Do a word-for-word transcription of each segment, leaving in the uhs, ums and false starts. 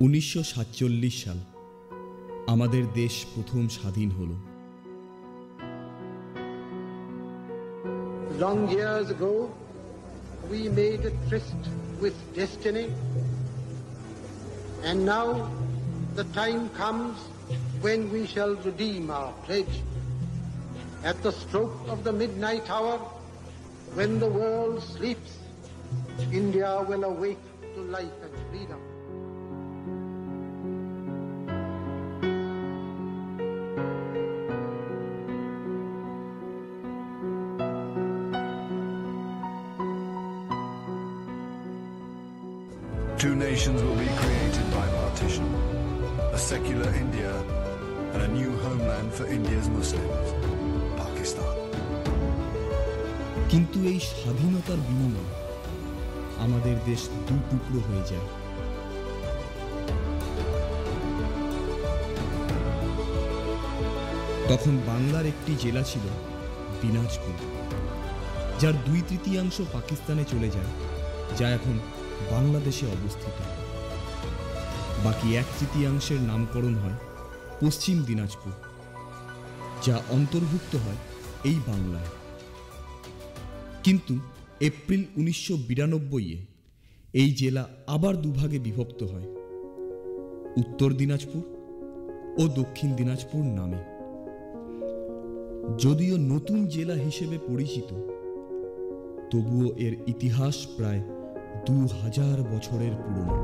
উনিশশো সাতচল্লিশ সাল আমাদের দেশ প্রথম স্বাধীন হলো। Long years ago, we made a tryst with destiny, and now the time comes when we shall redeem our pledge. At the stroke of the midnight hour, when the world sleeps, India will awake to life and freedom. Two nations will be created by partition, a secular India and a new homeland for India's Muslims, Pakistan. কিন্তু এই স্বাধীনতার বিনিময়ে আমাদের দেশ দু টুকরো হয়ে যায়। তখন বাংলার একটি জেলা ছিল দিনাজপুর, যার দুই তৃতীয়াংশ পাকিস্তানে চলে যায়, যা এখন বাংলাদেশে অবস্থিত। বাকি এক তৃতীয়াংশের নামকরণ হয় পশ্চিম দিনাজপুর, যা অন্তর্ভুক্ত হয় এই বাংলায়। কিন্তু এপ্রিল উনিশশো বিরানব্বইয়ে এই জেলা আবার দুভাগে বিভক্ত হয়, উত্তর দিনাজপুর ও দক্ষিণ দিনাজপুর নামে। যদিও নতুন জেলা হিসেবে পরিচিত, তবুও এর ইতিহাস প্রায় দু হাজার বছরের পুরনো।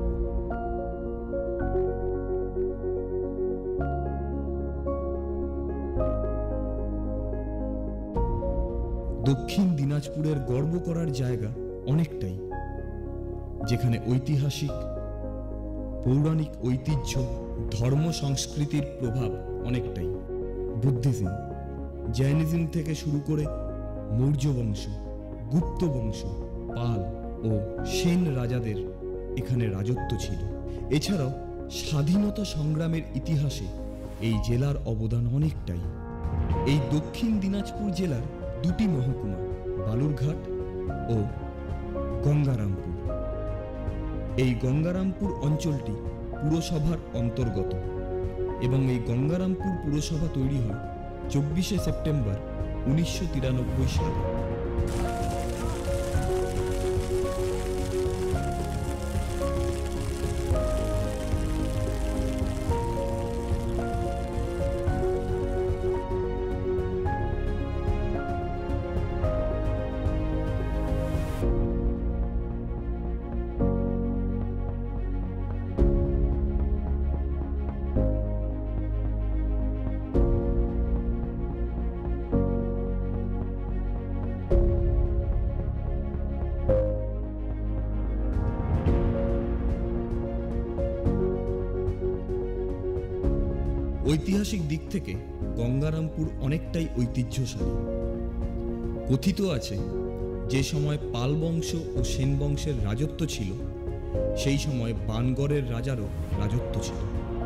দক্ষিণ দিনাজপুরের গর্ব করার জায়গা অনেকটাই, যেখানে ঐতিহাসিক পৌরাণিক ঐতিহ্য, ধর্ম সংস্কৃতির প্রভাব অনেকটাই। বুদ্ধিজম, জৈনিজম থেকে শুরু করে মৌর্য বংশ, গুপ্ত বংশ, পাল ও সেন রাজাদের এখানে রাজত্ব ছিল। এছাড়াও স্বাধীনতা সংগ্রামের ইতিহাসে এই জেলার অবদান অনেকটাই। এই দক্ষিণ দিনাজপুর জেলার দুটি মহকুমা, বালুরঘাট ও গঙ্গারামপুর। এই গঙ্গারামপুর অঞ্চলটি পুরসভার অন্তর্গত এবং এই গঙ্গারামপুর পুরসভা তৈরি হয় চব্বিশে সেপ্টেম্বর উনিশশো তিরানব্বই সালে। ঐতিহাসিক দিক থেকে গঙ্গারামপুর অনেকটাই ঐতিহ্যশালী। কথিত আছে, যে সময় পাল বংশ ও সেন বংশের রাজত্ব ছিল, সেই সময় বানগড়ের রাজারও রাজত্ব ছিল।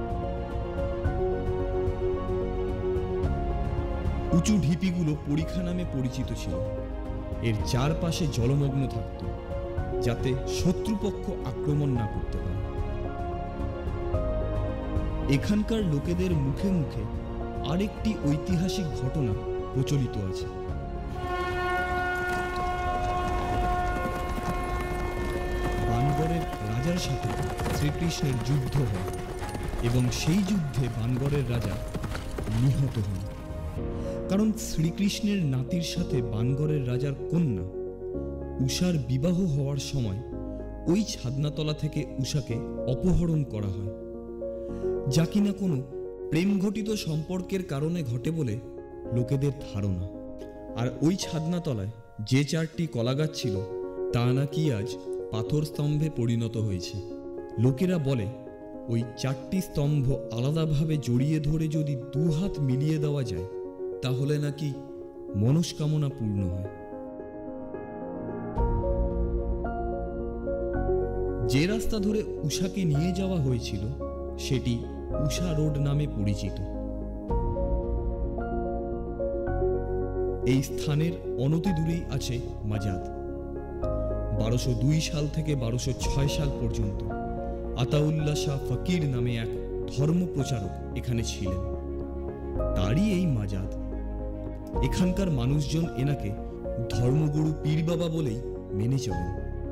উঁচু ঢিপিগুলো পরিখা নামে পরিচিত ছিল। এর চারপাশে জলমগ্ন থাকত, যাতে শত্রুপক্ষ আক্রমণ না করতে পারে। এখানকার লোকেদের মুখে মুখে আরেকটি ঐতিহাসিক ঘটনা প্রচলিত আছে। বানগড়ের রাজার সাথে শ্রীকৃষ্ণের যুদ্ধ হয় এবং সেই যুদ্ধে বানগড়ের রাজা নিহত হন। কারণ শ্রীকৃষ্ণের নাতির সাথে বানগড়ের রাজার কন্যা উষার বিবাহ হওয়ার সময় ওই ছাদনাতলা থেকে উষাকে অপহরণ করা হয়, যা কিনা কোনো প্রেমঘটিত সম্পর্কের কারণে ঘটে বলে লোকেদের ধারণা। আর ওই ছাদনাতলায় যে চারটি কলাগাছ ছিল, তা নাকি আজ পাথর স্তম্ভে পরিণত হয়েছে। লোকেরা বলে, ওই চারটি স্তম্ভ আলাদাভাবে জড়িয়ে ধরে যদি দু হাত মিলিয়ে দেওয়া যায়, তাহলে নাকি মনস্কামনা পূর্ণ হয়। যে রাস্তা ধরে উষাকে নিয়ে যাওয়া হয়েছিল, সেটি উষা রোড নামে পরিচিত। এই স্থানের অনতি দূরেই আছে মাজাদ। বারোশো দুই সাল থেকে বারোশো ছয় সাল পর্যন্ত আতাউল্লাহ শাহ ফকির নামে এক ধর্মপ্রচারক এখানে ছিলেন। তারই এই মাজার। এখানকার মানুষজন এনাকে ধর্মগুরু পীর বাবা বলেই মেনে চলেন।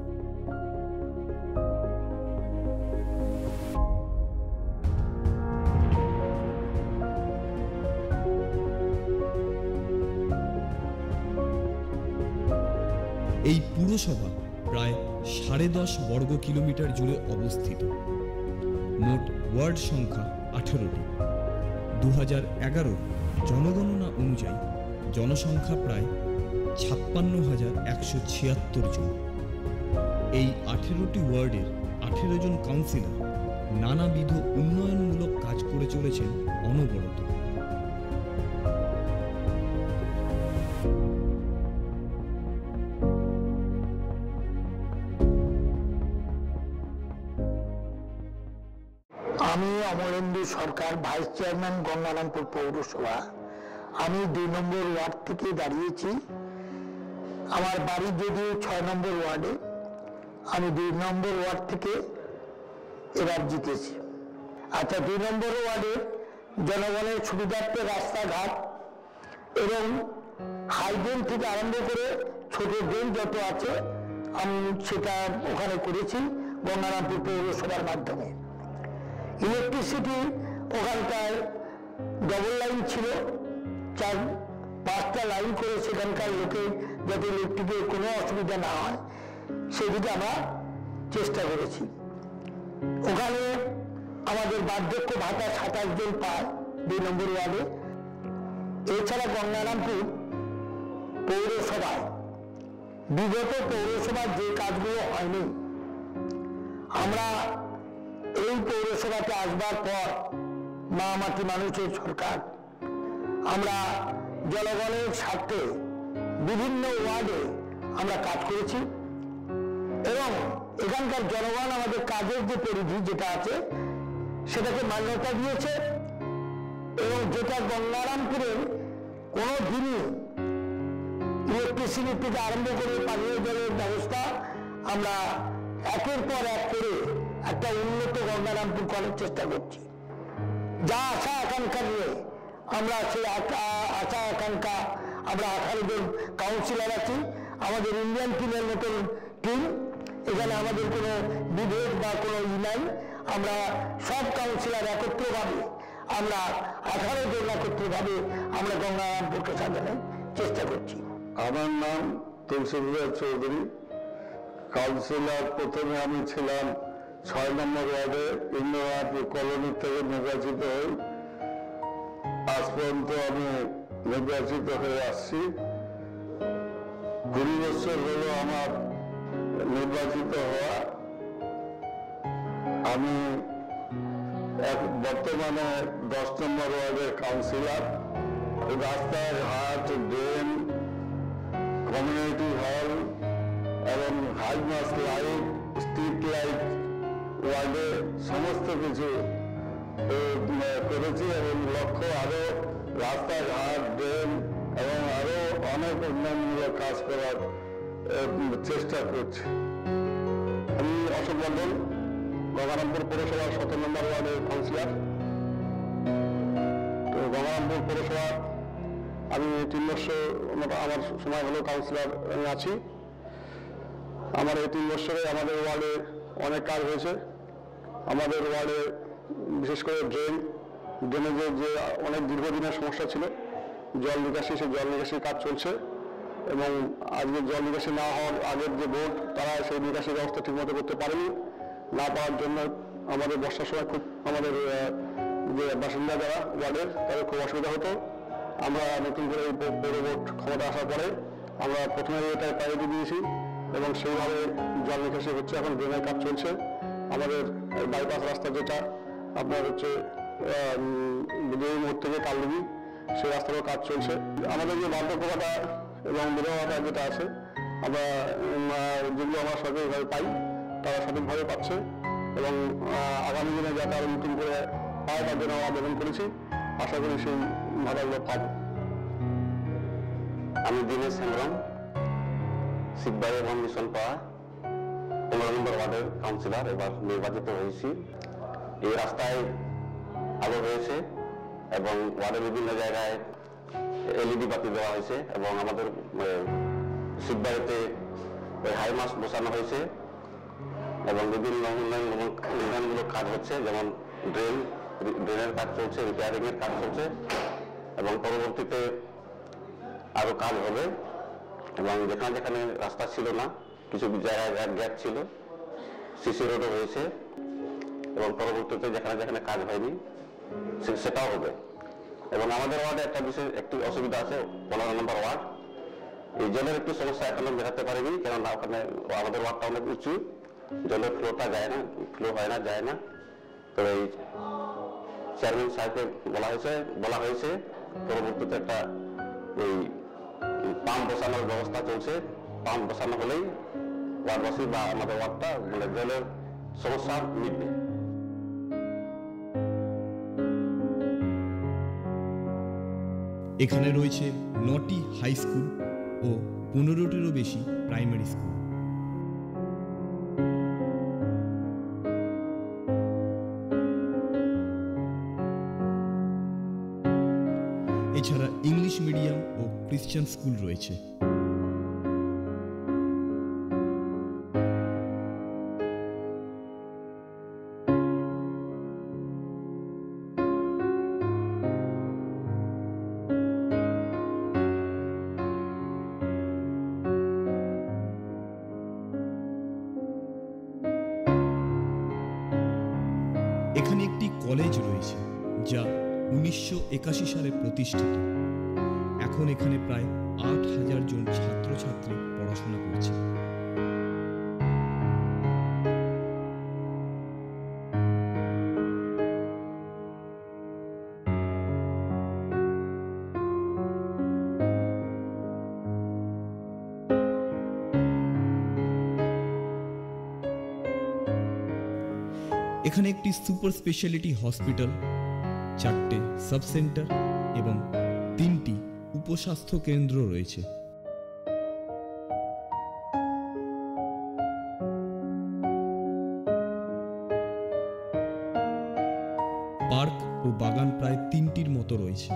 এই পুরসভা প্রায় সাড়ে দশ বর্গ কিলোমিটার জুড়ে অবস্থিত। মোট ওয়ার্ড সংখ্যা আঠেরোটি। দু হাজার এগারো জনগণনা অনুযায়ী জনসংখ্যা প্রায় ছাপ্পান্ন হাজার একশো ছিয়াত্তর জন। এই আঠেরোটি ওয়ার্ডের আঠেরো জন কাউন্সিলর নানাবিধ উন্নয়নমূলক কাজ করে চলেছেন অনবরত। আমি অমলেন্দু সরকার, ভাইস চেয়ারম্যান, গঙ্গারামপুর পৌরসভা। আমি দুই নম্বর ওয়ার্ড থেকে দাঁড়িয়েছি। আমার বাড়ি যদিও ছয় নম্বর ওয়ার্ডে, আমি দুই নম্বর ওয়ার্ড থেকে এবার জিতেছি। আচ্ছা, দুই নম্বর ওয়ার্ডে জনগণের সুবিধার্থে রাস্তাঘাট এবং হাই ড্রেন থেকে আরম্ভ করে ছোট ড্রেন যত আছে আমি সেটা ওখানে করেছি গঙ্গারামপুর পৌরসভার মাধ্যমে। ইলেকট্রিসিটি ওখানকার ডবল লাইন ছিল, চার পাঁচটা লাইন করে সেখানকার লোকে যাতে ইলেকট্রিকের কোনো অসুবিধা না হয় সেদিকে আমরা চেষ্টা করেছি। ওখানে আমাদের বার্ধক্য ভাতা সাতাশ জন পায় দুই নম্বর ওয়ার্ডে। এছাড়া গঙ্গারামপুর পৌরসভায় বিগত পৌরসভার যে কাজগুলো হয়নি, আমরা এই পৌরসভাতে আসবার পর মা মাটি মানুষের সরকার আমরা জনগণের স্বার্থে বিভিন্ন ওয়ার্ডে আমরা কাজ করেছি এবং এখানকার জনগণ আমাদের কাজের যে পরিধি যেটা আছে সেটাকে মান্যতা দিয়েছে এবং যেটা গঙ্গারামপুরের কোনো দিনই ইলেকট্রিসিটি থেকে আরম্ভ করে পানীয় জলের ব্যবস্থা আমরা একের পর এক করে একটা উন্নত গঙ্গারামপুর করার চেষ্টা করছি। যা আশা আকাঙ্ক্ষা নিয়ে আমরা সেই আশা আকাঙ্ক্ষা আমরা আঠারো জন কাউন্সিলর আছি, আমাদের ইন্ডিয়ান টিমের মতন টিম। এখানে আমাদের কোনো বিভেদ বা কোনো ই নাই। আমরা সব কাউন্সিলর একত্রভাবে আমরা আঠারো জন একত্রভাবে আমরা গঙ্গারামপুরকে সাজানোর চেষ্টা করছি। আমার নাম তুলসীধর চৌধুরী। কাউন্সিলর প্রথমে আমি ছিলাম ছয় নম্বর ওয়ার্ডে ইন্দিরাগান্ধী কলোনি থেকে নির্বাচিত হই। আজ পর্যন্ত আমি নির্বাচিত হয়ে আসছি। কুড়ি বছর হলো আমার নির্বাচিত হওয়া। আমি বর্তমানে দশ নম্বর ওয়ার্ডের কাউন্সিলর। রাস্তাঘাট, ড্রেন, কমিউনিটি হল এবং হাইমাস লাইট, স্ট্রিট লাইট ওয়ার্ডে সমস্ত কিছু করেছি এবং লক্ষ্য আরো রাস্তাঘাট, ড্রেন এবং আরো অনেক উন্নয়নমূলক কাজ করার চেষ্টা করছি। আমি অশোক মন্ডল, গঙ্গারামপুর পৌরসভার সতেরো নম্বর ওয়ার্ডের কাউন্সিলর। তো গঙ্গারামপুর পৌরসভা আমি তিন বছর আমার সময় হলো কাউন্সিলর আমি আছি। আমার এই তিন বছরে আমাদের ওয়ার্ডে অনেক কাজ হয়েছে। আমাদের ওয়ার্ডে বিশেষ করে ড্রেন ড্রেনেজের যে অনেক দীর্ঘদিনের সমস্যা ছিল, জল নিকাশি, সেই জল নিকাশির কাজ চলছে এবং আজকে জল নিকাশি না হওয়ার আগের যে বোর্ড তারা সেই নিকাশি ব্যবস্থা ঠিকমতো করতে পারেনি। না পাওয়ার জন্য আমাদের বর্ষার সময় খুব আমাদের যে বাসিন্দা যারা ওয়ার্ডের তাদের খুব অসুবিধা হতো। আমরা নতুন করে এই পৌর বোর্ড ক্ষমতা আসার পরে আমরা প্রথমে এটা প্রায়োরিটি দিয়েছি এবং সেইভাবে জল নিকাশি হচ্ছে। এখন ড্রেনের কাজ চলছে। আমাদের বাইপাস রাস্তা যেটা আপনার হচ্ছে মোড় থেকে কালুবি, সেই রাস্তারও কাজ চলছে। আমাদের যে বার্ধক্য ভাতা এবং বিধবা ভাতা যেটা আছে, আমরা যেগুলো আমরা সরকারিভাবে পাই তারা সঠিকভাবে পাচ্ছে এবং আগামী দিনে যাতে আরো নতুন করে পায় তার জন্য আবেদন করেছি। আশা করি সেই ভাতাগুলো পাবো। আমি দিনেশ হেমব্রম, শিববাড়ি এবং মিশন পাড়া, পনেরো নম্বর ওয়ার্ডের কাউন্সিলর, এবার নির্বাচিত হয়েছি। এই রাস্তায় আলো হয়েছে এবং ওয়ার্ডের বিভিন্ন জায়গায় এলইডি বাতি দেওয়া হয়েছে এবং আমাদের শিববাড়িতে ওই হাই মাস্ক বসানো হয়েছে এবং বিভিন্ন উন্নয়নমূলক উন্নয়নমূলক কাজ হচ্ছে, যেমন ড্রেন ড্রেনের কাজ চলছে, রিপেয়ারিং এর কাজ চলছে এবং পরবর্তীতে আরো কাজ হবে। এবং যেখানে যেখানে রাস্তা ছিল না, কিছু জায়গায় গ্যাপ ছিল, সিসি রোডও হয়েছে এবং পরবর্তীতে যেখানে যেখানে কাজ হয়নি সেটাও হবে। এবং আমাদের ওয়ার্ডে একটা বিশেষ একটি অসুবিধা আছে, পনেরো নম্বর ওয়ার্ড, এই জলের একটু সমস্যা এখনো মেটাতে পারিনি, কেননা ওখানে আমাদের ওয়ার্ডটা অনেক উঁচু, জলের ফ্লোটা যায় না, ফ্লো হয় না, যায় না। তো এই চেয়ারম্যান সাহেবকে বলা হয়েছে বলা হয়েছে পরবর্তীতে একটা ওই পাম্প বসানোর ব্যবস্থা চলছে, পাম্প বসানো হলেই ওয়ার্ডবাসী বা আমাদের ওয়ার্ডটা মানে জলের সমস্যা মিটবে। এখানে রয়েছে নটি হাই স্কুল ও পনেরোটিরও বেশি প্রাইমারি স্কুল। এছাড়া ইংলিশ মিডিয়াম ও খ্রিস্টান স্কুল রয়েছে। এখানে একটি কলেজ রয়েছে যা উনিশশো একাশি সালে প্রতিষ্ঠিত। এখন এখানে প্রায় আট হাজার জন ছাত্রছাত্রী পড়াশোনা করছে। এখানে একটি সুপার স্পেশালিটি হসপিটাল, চারটে সাব সেন্টার এবং তিনটি উপস্বাস্থ্য কেন্দ্র রয়েছে। পার্ক ও বাগান প্রায় তিনটির মতো রয়েছে।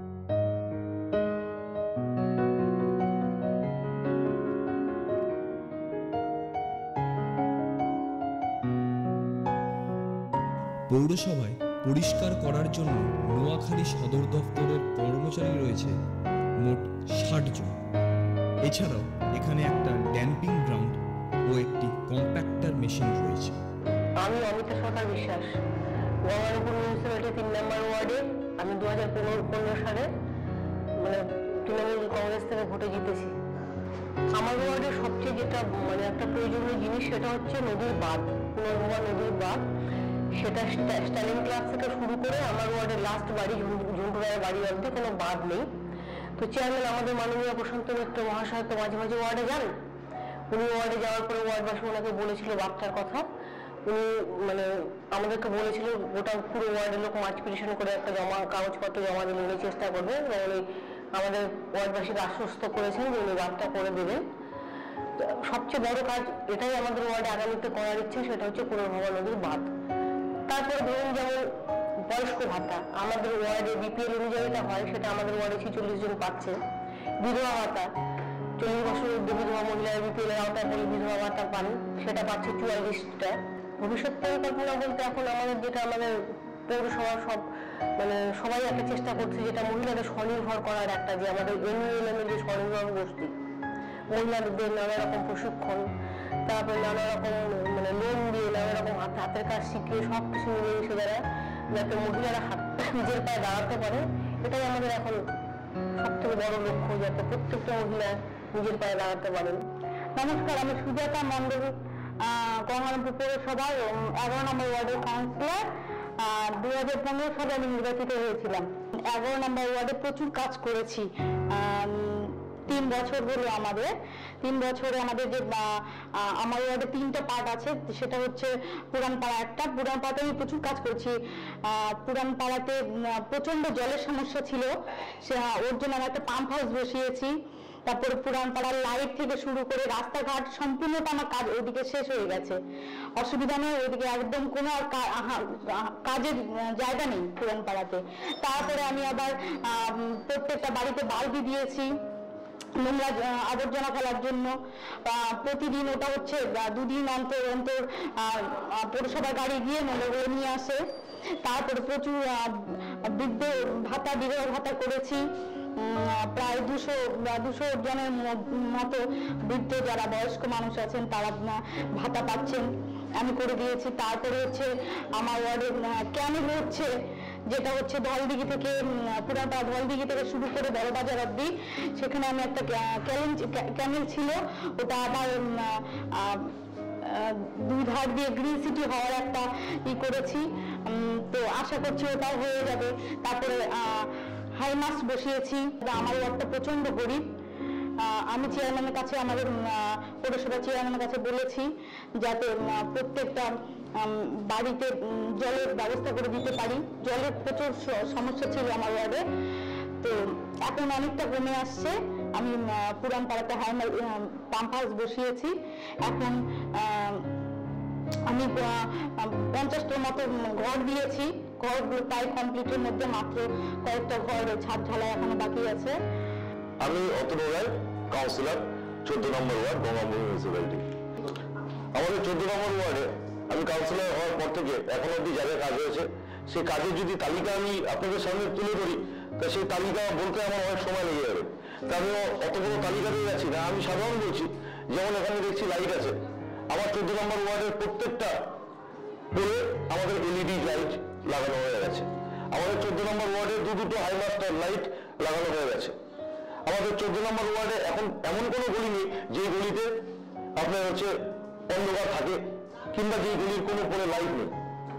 পৌরসভায় পরিষ্কার করার জন্য নোয়াখালী সদর দপ্তরের কর্মচারী রয়েছে মোট ষাট জন। এছাড়াও এখানে একটা ড্যাম্পিং গ্রাউন্ড ও একটি কম্প্যাক্টার মেশিন রয়েছে। আমি অমিতা সরকার বিশ্বাস, গঙ্গারামপুর মিউনিসিপ্যালিটি তিন নম্বর ওয়ার্ডে আমি দু হাজার পনেরো পনেরো সালে মানে তৃণমূল কংগ্রেস থেকে ভোটে জিতেছি। আমার ওয়ার্ডের সবচেয়ে যেটা মানে একটা প্রয়োজনীয় জিনিস সেটা হচ্ছে নদীর বাঁধ, পুনর্ভবা নদীর বাঁধ। সেটা স্ট্যালিং ক্লাব থেকে শুরু করে আমার ওয়ার্ডের লাস্ট বাড়ি ঝুন্টু রায়ের বাড়ি অবধি কোনো বাঁধ নেই। তো চেয়ারম্যান আমাদের মাননীয় প্রশান্ত মিত্র মহাশয় তো মাঝে মাঝে ওয়ার্ডে যান। উনি ওয়ার্ডে যাওয়ার পরে ওয়ার্ডবাসী ওনাকে বলেছিল বাচ্চার কথা। উনি মানে আমাদেরকে বলেছিল গোটা পুরো ওয়ার্ডের লোক মার্চ পিটিশন করে একটা জমা কাগজপত্র জমা দিলে উনি চেষ্টা করবেন। উনি আমাদের ওয়ার্ডবাসীকে আশ্বস্ত করেছেন যে উনি বাঁধটা করে দেবেন। সবচেয়ে বড় কাজ এটাই আমাদের ওয়ার্ডে আগামীতে করার ইচ্ছে, সেটা হচ্ছে পুনর্ভবা নদীর বাঁধ। তারপরে ধরুন যেমন বয়স্ক ভাতা, আমাদের ওয়ার্ডে বিপিএল অনুযায়ী যেটা হয় সেটা আমাদের ওয়ার্ডে ছেচল্লিশ জন পাচ্ছে। বিধবা ভাতা, চল্লিশ বছর ঊর্ধ্ব বিধবা মহিলারা বিপিএল এর আওতায় পড়ে বিধবা ভাতা পান, সেটা পাচ্ছে চুয়াল্লিশটা। ভবিষ্যৎ পরিকল্পনা বলতে এখন আমাদের যেটা আমাদের পৌরসভার সব মানে সবাই একটা চেষ্টা করছে, যেটা মহিলাদের স্বনির্ভর করার একটা, যে আমাদের এনইউএলএম এর যে স্বনির্ভর গোষ্ঠী, মহিলাদের নানা রকম প্রশিক্ষণ, তারপরে নানা রকম মানে লোন দিয়ে নানা রকম হাতের কাজ শিখিয়ে সব কিছু মিলেমিশে দ্বারা যাতে মহিলারা হাত নিজের পায়ে দাঁড়াতে পারে, এটাই আমাদের এখন সব থেকে বড় লক্ষ্য, যাতে প্রত্যেকটা মহিলা নিজের পায়ে দাঁড়াতে পারেন। নমস্কার, আমি সুজাতা মন্ডল, গঙ্গারামপুর পৌরসভার এগারো নম্বর ওয়ার্ডের কাউন্সিলর। দুই হাজার পনেরো সালে আমি নির্বাচিত হয়েছিলাম। এগারো নম্বর ওয়ার্ডে প্রচুর কাজ করেছি। তিন বছর হলো আমাদের, তিন বছরে আমাদের যে আমার ওয়ার্ডে তিনটা পার্ট আছে, সেটা হচ্ছে পুরানপাড়া একটা। পুরানপাড়াতে আমি প্রচুর কাজ করেছি। পুরানপাড়াতে প্রচন্ড জলের সমস্যা ছিল, ওর জন্য আমি একটা পাম্প হাউস বসিয়েছি। তারপরে পুরান পাড়ার লাইট থেকে শুরু করে রাস্তাঘাট সম্পূর্ণটা আমার কাজ ওইদিকে শেষ হয়ে গেছে, অসুবিধা নেই, ওইদিকে একদম কোনো আর কাজের জায়গা নেই পুরান পাড়াতে। তারপরে আমি আবার প্রত্যেকটা বাড়িতে বালতি দিয়েছি নোংরা আবর্জনা ফেলার জন্য, প্রতিদিন ওটা হচ্ছে দুদিন অন্তর অন্তর পৌরসভা গাড়ি গিয়ে নোংরাগুলো নিয়ে আসে। তারপরে প্রচুর বৃদ্ধ ভাতা বিধবা ভাতা করেছি, প্রায় দুশো দুশো জনের মতো বৃদ্ধ যারা বয়স্ক মানুষ আছেন তারা ভাতা পাচ্ছেন, আমি করে দিয়েছি। তারপরে হচ্ছে আমার ওয়ার্ডে ক্যানেল হচ্ছে, যেটা হচ্ছে ধলদিঘি থেকে পুরাটা ধলদিঘি থেকে শুরু করে বড়বাজার অব্দি, সেখানে আমি একটা ক্যানেল ছিল, ওটা আবার দুই ধার দিয়ে গ্রিন সিটি হওয়ার একটা ই করেছি, তো আশা করছি ওটাও হয়ে যাবে। তারপরে হাই মাস্ক বসিয়েছি। আমার ওয়ার্ডটা প্রচন্ড গরিব, আমি চেয়ারম্যানের কাছে আমাদের পৌরসভা চেয়ারম্যানের কাছে বলেছি যাতে প্রত্যেকটা বাড়িতে জলের ব্যবস্থা করে দিতে পারি। জলের প্রচুর সমস্যা ছিল আমার ওয়ার্ডে, তো এখন অনেকটা কমে আসছে। আমি পুরান পাড়াতে হাই পাম্প হাউস বসিয়েছি, এখন আমি পঞ্চাশটার মতো ঘর দিয়েছি, ঘরগুলো প্রায় কমপ্লিটের মধ্যে, মাত্র কয়েকটা ঘর ছাদ ঢালাই এখনো বাকি আছে। আমি অতনু রায়, কাউন্সিলর, চোদ্দ নম্বর ওয়ার্ড, গঙ্গাপুর মিউনিসিপ্যালিটি। আমাদের চোদ্দ নম্বর ওয়ার্ডে আমি কাউন্সিলর হওয়ার পর থেকে এখন অব্দি যা যা কাজ হয়েছে, সেই কাজের যদি তালিকা আমি আপনাদের সামনে তুলে ধরি, তা সেই তালিকা বলতে আমার অনেক সময় লেগে যাবে। তা আমিও অত বড় তালিকা দিয়ে যাচ্ছি না, আমি সাধারণ বলছি। যেমন এখানে দেখছি লাইট আছে, আমার চোদ্দ নম্বর ওয়ার্ডের প্রত্যেকটা পোলে আমাদের এলইডি লাইট লাগানো হয়ে গেছে। আমাদের চোদ্দ নম্বর ওয়ার্ডে দু দুটো হাইমাস্টার লাইট লাগানো হয়ে গেছে। আমাদের চোদ্দ নম্বর ওয়ার্ডে এখন এমন কোনো গলি নেই যে গলিতে আপনার হচ্ছে অন্ধকার থাকে, কিংবা যে গলির কোনো পোলে লাইট নেই।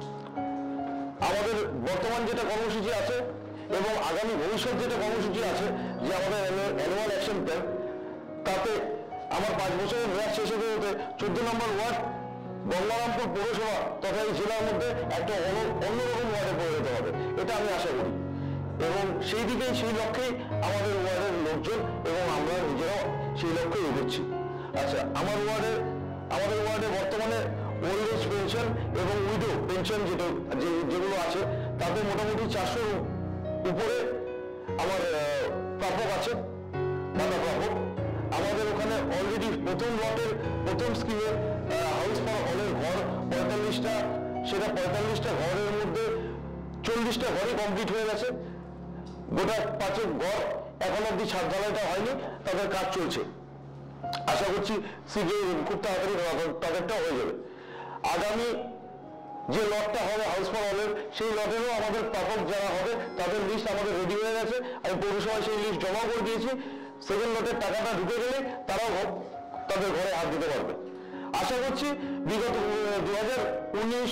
আমাদের বর্তমান যেটা কর্মসূচি আছে এবং আগামী ভবিষ্যৎ যেটা কর্মসূচি আছে, যে আমাদের অ্যানুয়াল অ্যাকশন প্ল্যান, তাতে আমার পাঁচ বছরের মেয়াদ শেষ হতে হতে চোদ্দ নম্বর ওয়ার্ড গঙ্গারামপুর পৌরসভা তথা এই জেলার মধ্যে একটা অন্যরকম ওয়ার্ডে পরিণত হবে, এটা আমি আশা করি। এবং সেই দিকেই, সেই লক্ষ্যেই আমাদের ওয়ার্ডের লোকজন এবং আমরা নিজেরাও সেই লক্ষ্যে এগোচ্ছি। আচ্ছা, আমার ওয়ার্ডে আমাদের ওয়ার্ডে বর্তমানে ওল্ড এজ পেনশন এবং উইডো পেনশন যেটা যেগুলো আছে, তাতে মোটামুটি চারশোর উপরে আমার প্রাপক আছে, ভাতা প্রাপক। আমাদের ওখানে অলরেডি প্রথম লটের প্রথম স্কিমের হাউস ফর হলের ঘর পঁয়তাল্লিশটা, সেটা পঁয়তাল্লিশটা ঘরের মধ্যে চল্লিশটা ঘরই কমপ্লিট হয়ে গেছে। গোটা পাঁচেক ঘর এখন অব্দি ছাদ ঢালাইটা হয়নি, তাদের কাজ চলছে। আশা করছি শীঘ্রই খুব তাড়াতাড়ি তাদেরটা হয়ে যাবে। আগামী যে লটটা হবে হাউস ফর হলের, সেই লটেরও আমাদের প্রাপক যারা হবে তাদের লিস্ট আমাদের রেডি হয়ে গেছে। আমি পৌরসভায় সেই লিস্ট জমা করে দিয়েছি। সেকেন্ড লটের টাকাটা ঢুকে গেলে তারাও তাদের ঘরে হাত দিতে পারবে। আশা করছি বিগত দু হাজার উনিশ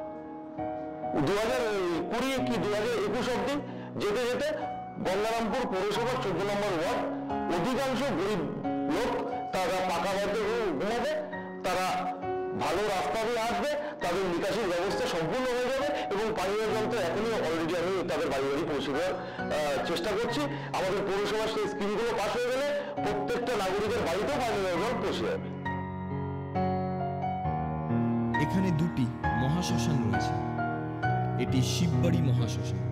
দু হাজার কুড়ি কি দু হাজার একুশ অব্দি যেতে যেতে গঙ্গারামপুর পৌরসভার চোদ্দ নম্বর ওয়ার্ড অধিকাংশ গরিব লোক তারা পাকা বাড়িতে ঘুমাবে, তারা ভালো রাস্তা দিয়ে আসবে, তাদের নিকাশির ব্যবস্থা সম্পূর্ণ হয়ে যাবে এবং পানীয় জল তো এখনই অলরেডি আমি তাদের বাড়ি বাড়ি পৌঁছে দেওয়ার চেষ্টা করছি। আমাদের পৌরসভার সেই স্কিমগুলো পাস হয়ে গেলে প্রত্যেকটা নাগরিকের বাড়িতেও পানীয় জল পৌঁছে যাবে। এখানে দুটি মহাশ্মশান রয়েছে। এটি শিববাড়ি মহাশ্মশান।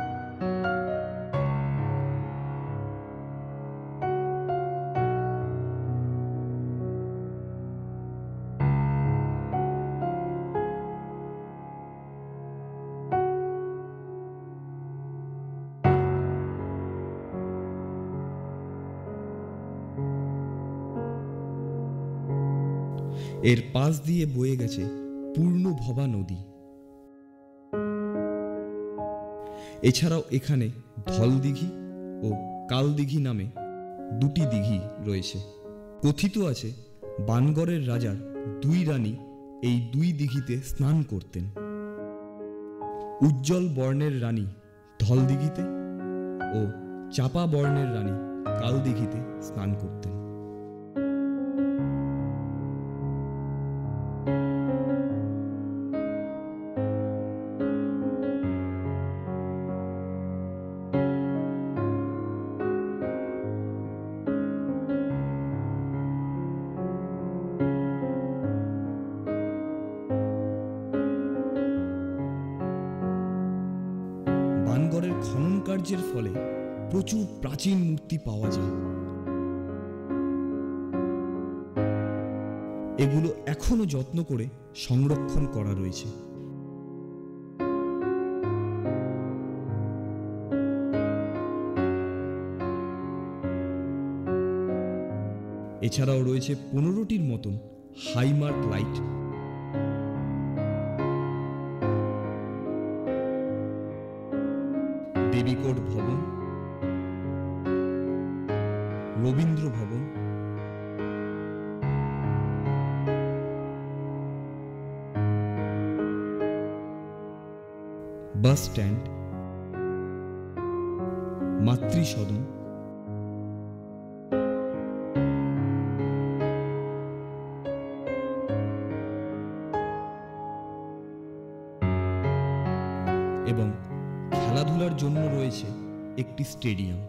এর পাশ দিয়ে বয়ে গেছে পূর্ণভবা নদী। এছাড়াও এখানে ধলদিঘি ও কালদিঘি নামে দুটি দিঘি রয়েছে। কথিত আছে বানগড়ের রাজার দুই রানী এই দুই দিঘিতে স্নান করতেন। উজ্জ্বল বর্ণের রানী ধলদিঘিতে ও চাপা বর্ণের রানী কালদিঘিতে স্নান করতেন। কারুকার্যের ফলে প্রচুর প্রাচীন মূর্তি পাওয়া যায়। এগুলো এখনো যত্ন করে সংরক্ষণ করা রয়েছে। এছাড়াও রয়েছে পনেরোটির মতন হাইমার্ক লাইট, দেবীকোট ভবন, রবীন্দ্র ভবন, বাস স্ট্যান্ড, মাতৃসদন, এবং খেলাধুলার জন্য রয়েছে একটি স্টেডিয়াম।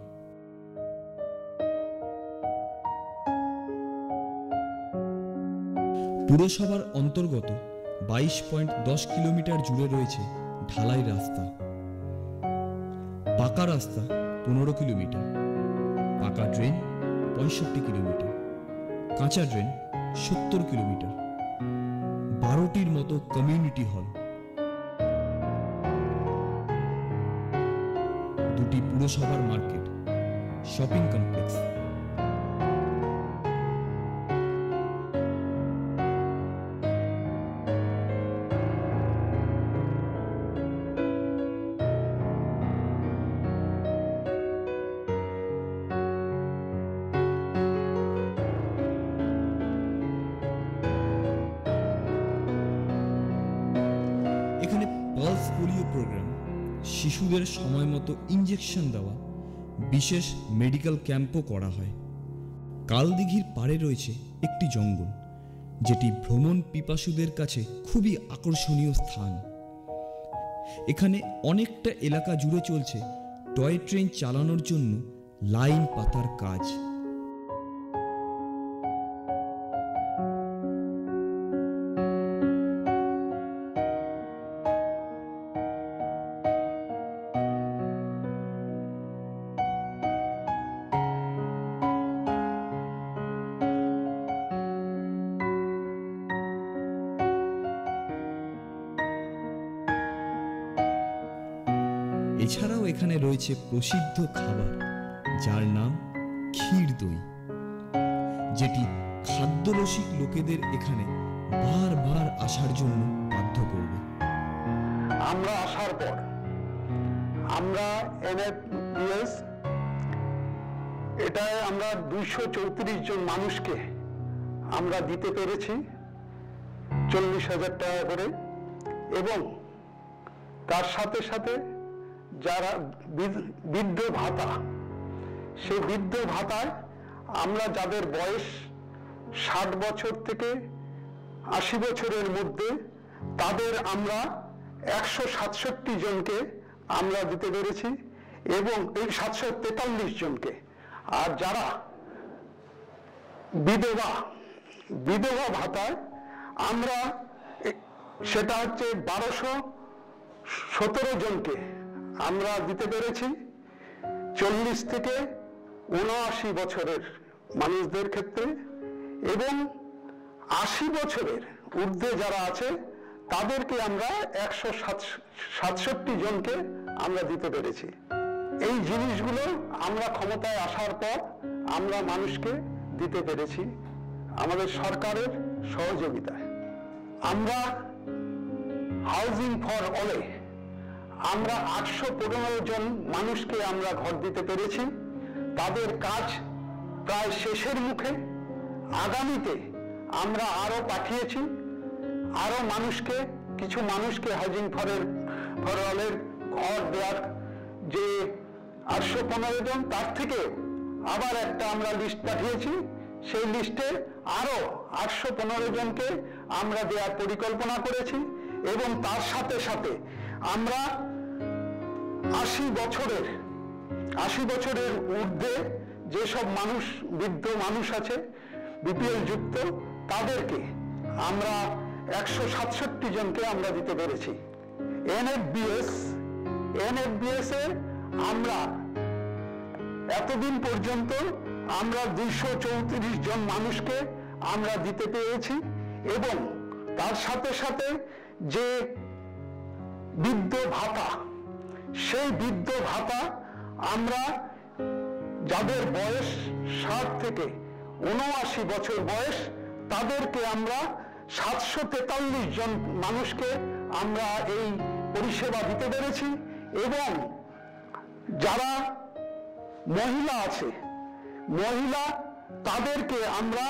পুরসভার অন্তর্গত বাইশ পয়েন্ট দশ কিলোমিটার জুড়ে রয়েছে ঢালাই রাস্তা, পাকা রাস্তা পনেরো কিলোমিটার, পাকা ড্রেন পঁয়ষট্টি কিলোমিটার, কাঁচা ড্রেন সত্তর কিলোমিটার, বারোটির মতো কমিউনিটি হল, দুটি পুরসভার মার্কেট, শপিং কমপ্লেক্স, এখানে পালস পোলিও প্রোগ্রাম, শিশুদের সময় মতো ইঞ্জেকশন দেওয়া, বিশেষ মেডিকেল ক্যাম্পও করা হয়। কালদিঘির পাড়ে রয়েছে একটি জঙ্গল, যেটি ভ্রমণ পিপাসুদের কাছে খুবই আকর্ষণীয় স্থান। এখানে অনেকটা এলাকা জুড়ে চলছে টয় ট্রেন চালানোর জন্য লাইন পাতার কাজ। এছাড়াও এখানে রয়েছে প্রসিদ্ধ খাবার, যার নাম ক্ষীর দই, যেটি খাদ্যরসিক লোকেদের এখানে বারবার আসার জন্য বাধ্য করবে। আমরা আসার পর আমরা এনএফবিএস এটায় আমরা দুইশো চৌত্রিশ জন মানুষকে আমরা দিতে পেরেছি চল্লিশ হাজার টাকা করে, এবং তার সাথে সাথে যারা বৃদ্ধ ভাতা, সেই বৃদ্ধ ভাতায় আমরা যাদের বয়স ষাট বছর থেকে আশি বছরের মধ্যে, তাদের আমরা একশো সাতষট্টি জনকে আমরা দিতে পেরেছি, এবং এই সাতশো তেতাল্লিশ জনকে। আর যারা বিধবা বিধবা ভাতায় আমরা সেটা হচ্ছে বারোশো সতেরো জনকে আমরা দিতে পেরেছি, চল্লিশ থেকে উনআশি বছরের মানুষদের ক্ষেত্রে, এবং আশি বছরের ঊর্ধ্বে যারা আছে তাদেরকে আমরা একশো সাতষট্টি জনকে আমরা দিতে পেরেছি। এই জিনিসগুলো আমরা ক্ষমতায় আসার পর আমরা মানুষকে দিতে পেরেছি আমাদের সরকারের সহযোগিতায়। আমরা হাউজিং ফর অলে আমরা আটশো পনেরো জন মানুষকে আমরা ঘর দিতে পেরেছি। তাদের কাজ প্রায় শেষের মুখে। আগামীতে আমরা আরো পাঠিয়েছি, আরো মানুষকে, কিছু মানুষকে হাউজিং ফরের ফর অলের ঘর দেওয়ার যে আটশো পনেরো জন, তার থেকে আবার একটা আমরা লিস্ট পাঠিয়েছি। সেই লিস্টে আরো আটশো পনেরো জনকে আমরা দেওয়ার পরিকল্পনা করেছি, এবং তার সাথে সাথে আমরা আশি বছরের আশি বছরের ঊর্ধ্বে যেসব মানুষ, বৃদ্ধ মানুষ আছে বিপিএল যুক্ত, তাদেরকে আমরা একশো সাতষট্টি জনকে আমরা দিতে পেরেছি। এনএফবিএস এনএফবিএস এ আমরা এতদিন পর্যন্ত আমরা দুইশো চৌত্রিশ জন মানুষকে আমরা দিতে পেরেছি এবং তার সাথে সাথে যে বৃদ্ধ ভাতা, সেই বৃদ্ধ ভাতা আমরা যাদের বয়স ষাট থেকে উনআশি বছর বয়স তাদেরকে আমরা সাতশো তেতাল্লিশ জন মানুষকে আমরা এই পরিষেবা দিতে পেরেছি এবং যারা মহিলা আছে মহিলা তাদেরকে আমরা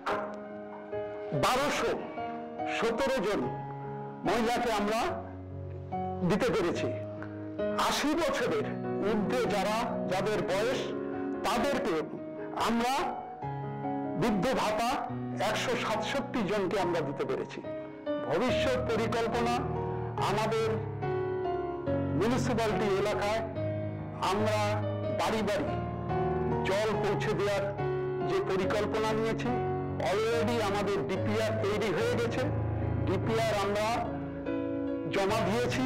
বারোশো সতেরো জন মহিলাকে আমরা দিতে পেরেছি। আশি বছরের ঊর্ধ্বে যারা যাদের বয়স তাদেরকে আমরা বৃদ্ধ ভাতা একশো সাতষট্টি জনকে আমরা দিতে পেরেছি। ভবিষ্যৎ পরিকল্পনা আমাদের মিউনিসিপ্যালিটি এলাকায় আমরা বাড়ি বাড়ি জল পৌঁছে দেওয়ার যে পরিকল্পনা নিয়েছি, অলরেডি আমাদের ডিপিআর তৈরি হয়ে গেছে। ডিপিআর আমরা জমা দিয়েছি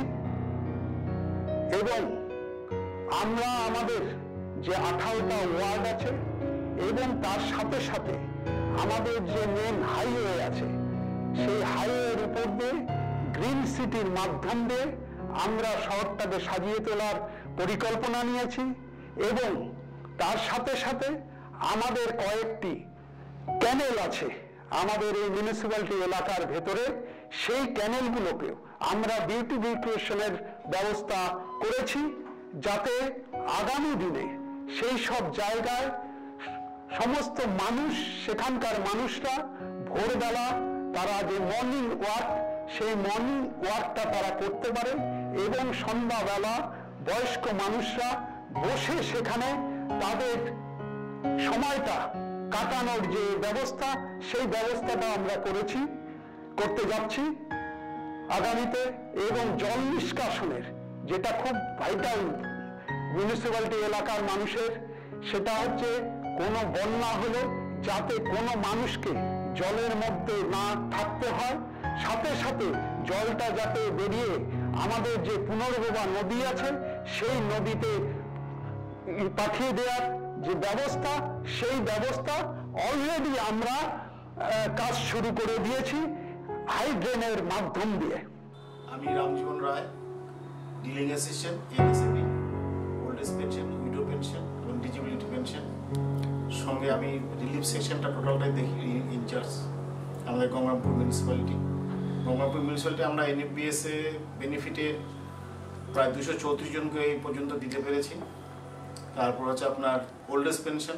এবং আমরা আমাদের যে আঠারোটা ওয়ার্ড আছে এবং তার সাথে সাথে আমাদের যে মেন হাইওয়ে আছে সেই হাইওয়ের উপর দিয়ে গ্রিন সিটির মাধ্যম দিয়ে আমরা শহরটাকে সাজিয়ে তোলার পরিকল্পনা নিয়েছি এবং তার সাথে সাথে আমাদের কয়েকটি ক্যানেল আছে আমাদের এই মিউনিসিপ্যালিটি এলাকার ভেতরে, সেই ক্যানেলগুলোকেও আমরা বিউটিফিকেশনের ব্যবস্থা করেছি যাতে আগামী দিনে সেই সব জায়গায় সমস্ত মানুষ, সেখানকার মানুষরা ভোরবেলা তারা যে মর্নিং ওয়াক সেই মর্নিং ওয়াকটা তারা করতে পারে এবং সন্ধ্যাবেলা বয়স্ক মানুষরা বসে সেখানে তাদের সময়টা কাটানোর যে ব্যবস্থা সেই ব্যবস্থাটা আমরা করেছি, করতে যাচ্ছি আগামীতে। এবং জল নিষ্কাশনের যেটা খুব ভাইটাল মিউনিসিপ্যালিটি এলাকার মানুষের, সেটা হচ্ছে কোনো বন্যা হলে যাতে কোনো মানুষকে জলের মধ্যে না থাকতে হয়, সাথে সাথে জলটা যাতে বেরিয়ে আমাদের যে পুনর্ভবা নদী আছে সেই নদীতে পাঠিয়ে দেওয়ার যে ব্যবস্থা, সেই ব্যবস্থা অলরেডি আমরা কাজ শুরু করে দিয়েছি হাইড্রেনের মাধ্যম দিয়ে। আমি Ramjiban Roy, dealing assistant, NSAP, old age pension, widow pension এবং ডিজেবিলিটি পেনশন। সঙ্গে আমি রিলিফ সেকশনটা টোটালটাই দেখি ইনচার্জ আমাদের গঙ্গারামপুর মিউনিসিপ্যালিটি। গঙ্গারামপুর মিউনিসিপ্যালিটি আমরা এনএফবিএসএ বেনিফিটে প্রায় দুশো চৌত্রিশ জনকে এই পর্যন্ত দিতে পেরেছি। তারপর হচ্ছে আপনার ওল্ড এজ পেনশন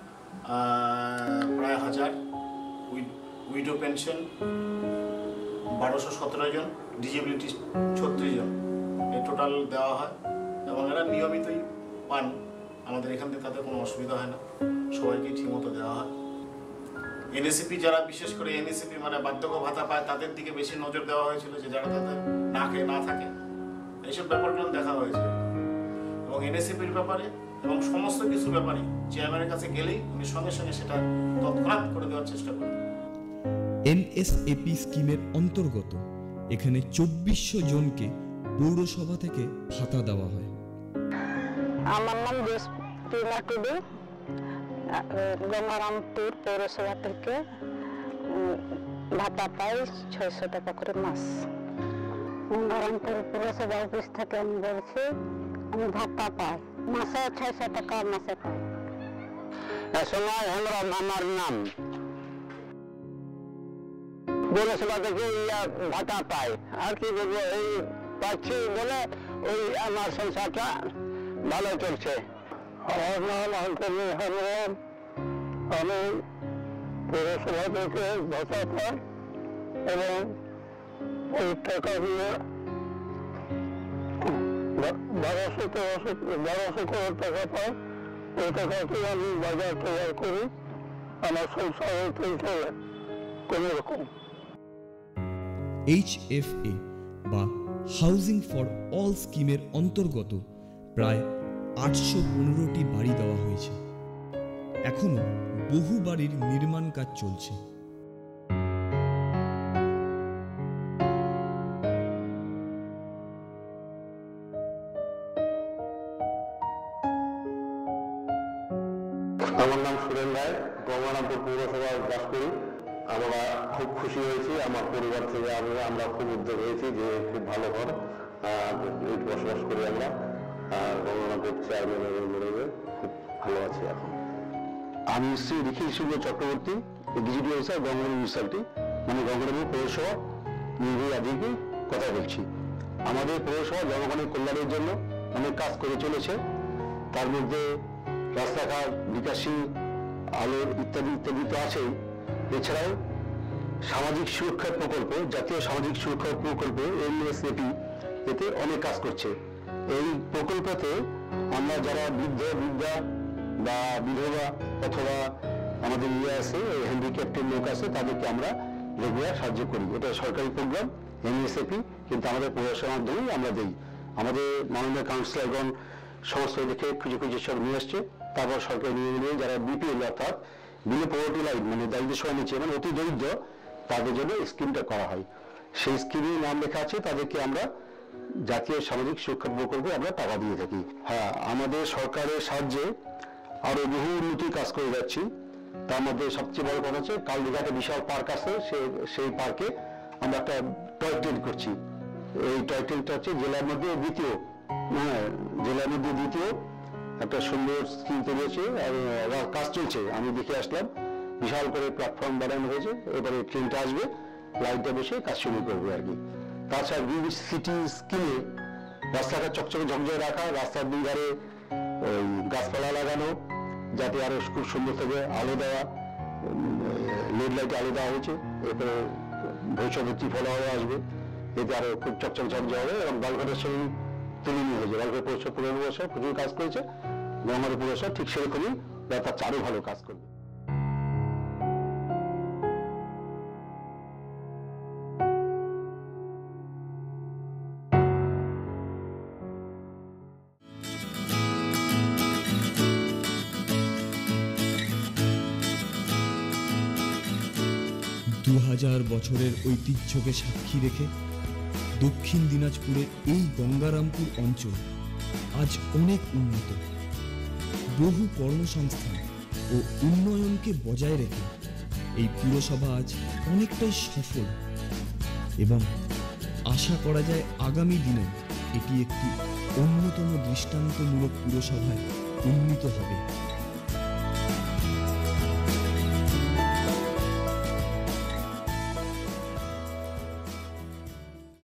প্রায় হাজার, উইডো পেনশন বারোশো সতেরো জন, ডিজেবিলিটি ছত্রিশ জন, এই টোটাল দেওয়া হয় এবং এরা নিয়মিতই পান। আমাদের এখান থেকে তাদের কোনো অসুবিধা হয় না, সবাইকে ঠিকমতো দেওয়া হয়। এনএসিপি যারা বিশেষ করে এনএসিপি মানে বার্ধক্য ভাতা পায় তাদের দিকে বেশি নজর দেওয়া হয়েছিল, যে যারা তাদের না খেয়ে না থাকে, এইসব ব্যাপারগুলো দেখা হয়েছে। এবং এনএসিপির ব্যাপারে এবং সমস্ত কিছু ব্যাপারে চেয়ারম্যানের কাছে গেলেই উনি সঙ্গে সঙ্গে সেটা তৎক্ষণাৎ করে দেওয়ার চেষ্টা করেন। এনএসএপি স্কিমের অন্তর্গত এখানে চব্বিশশো জনকে পৌরসভা থেকে ভাতা দেওয়া হয়। আমার নাম জসপিনা টুডু, গঙ্গারামপুর পৌরসভা থেকে ভাতা পাই ছয়শো টাকা করে মাস। গঙ্গারামপুর পৌরসভা অফিস থেকে আমি বলছি, আমি ভাতা পাই মাসে ছয়শো টাকা মাসে পাই। সময় হেমরাম আমার নাম, পৌরসভা থেকে ভাতা পাই। আর কি বলবো, এই পাচ্ছি বলে ওই আমার সংসারটা ভালো চলছে। আমার নাম আন্তনি হেমরাম, আমি পৌরসভা থেকে ভাতা পাই এবং ওই টাকা দিয়ে বারোশো তেরোশো বারোশো করে টাকা পাই। ওই টাকাতে আমি বাজার তৈরি করি, আমার সংসার চলছে কোনো রকম। এইচএফএ বা হাউজিং ফর অল স্কিমের অন্তর্গত প্রায় আটশো পনেরোটি বাড়ি দেওয়া হয়েছে। এখনো বহু বাড়ির নির্মাণ কাজ চলছে। আমার নাম সুরেন রায়, গঙ্গারামপুর পৌরসভায় বাস করি। আমরা খুব খুশি হয়েছি, আমার পরিবার থেকে আমরা আমরা খুব উদ্যোগ হয়েছি যে খুব ভালো ঘর বসবাস করি আমরা। গঙ্গারামপুর চেয়ারম্যানের খুব ভালো আছি এখন। আমি Shri Rikhi Surya Chakraborty, DGT officer Gangaram municipality, মানে গঙ্গারামপুর পৌরসভা নির্বাহী আধিকারিক কথা বলছি। আমাদের পৌরসভা জনগণের কল্যাণের জন্য অনেক কাজ করে চলেছে। তার মধ্যে রাস্তাঘাট, বিকাশী, আলোর ইত্যাদি ইত্যাদি তো আছেই। এছাড়াও সামাজিক সুরক্ষা প্রকল্প, জাতীয় সামাজিক সুরক্ষা প্রকল্প এনএসএপি, এতে অনেক কাজ করছে। এই প্রকল্পতে আমরা যারা বৃদ্ধ বৃদ্ধা বা বিধবা অথবা আমাদের ইয়ে আছে হ্যান্ডিক্যাপ্টেড লোক আছে, তাদেরকে আমরা রেগুলার সাহায্য করি। এটা সরকারি প্রোগ্রাম এনএসএপি, কিন্তু আমাদের পৌরসভার মাধ্যমেই আমরা দিই। আমাদের মাননীয় কাউন্সিলরগণ সমস্ত দেখে খুঁজে খুঁজে সব নিয়ে আসছে। তারপর সরকারি নিয়ম নিয়ে যারা বিপিএল অর্থাৎ বিলো পভার্টি লাইন, মানে দারিদ্র সীমার নিচে, মানে অতি দরিদ্র, তাদের জন্য স্কিমটা করা হয়। সেই স্কিমের নাম লেখা আছে, তাদেরকে আমরা জাতীয় সামাজিক সুরক্ষা প্রকল্পে আমরা টাকা দিয়ে থাকি। হ্যাঁ, আমাদের সরকারের সাহায্যে আরো বহু উন্নতি কাজ করে যাচ্ছি। তার মধ্যে সবচেয়ে বড় কথা হচ্ছে কালদিঘাটে বিশাল পার্ক আছে, সেই পার্কে আমরা একটা টয় ট্রেন করছি। এই টয় ট্রেনটা হচ্ছে জেলার মধ্যে দ্বিতীয়, হ্যাঁ জেলার মধ্যে দ্বিতীয় একটা সুন্দর স্কিম তৈরি হয়েছে আর কাজ চলছে। আমি দেখে আসলাম, বিশাল করে প্ল্যাটফর্ম বানানো হয়েছে। এবারে ট্রেনটা আসবে, লাইটটা বসে কাজ শুরু করবে আর কি। তাছাড়া গ্রিন সিটি স্কিমে রাস্তাটা চকচকে ঝকঝকে রাখা, রাস্তার দুই ধারে ওই গাছপালা লাগানো যাতে আরো খুব সুন্দর থাকে, আলো দেওয়া, লেড লাইটে আলো দেওয়া হয়েছে। এরপরে ভবিষ্যতে ত্রিফলা আসবে, এতে আরো খুব চকচক ঝকঝকে হবে। এবং বালঘাটের সঙ্গে তুলে নিয়ে হয়েছে, বালঘাট পৌরসভা পুরনো পৌরসভা প্রচুর কাজ করেছে, গঙ্গারামপুর পৌরসভা ঠিক সেরকমই তার আরো ভালো কাজ করবে। দু হাজার বছরের ঐতিহ্যকে সাক্ষী রেখে দক্ষিণ দিনাজপুরের এই গঙ্গারামপুর অঞ্চল আজ অনেক উন্নত। বহু কর্মসংস্থান ও উন্নয়নকে বজায় রেখে এই পুরসভা আজ অনেকটাই সফল এবং আশা করা যায় আগামী দিনে এটি একটি অন্যতম দৃষ্টান্তমূলক পুরসভায় উন্নীত হবে।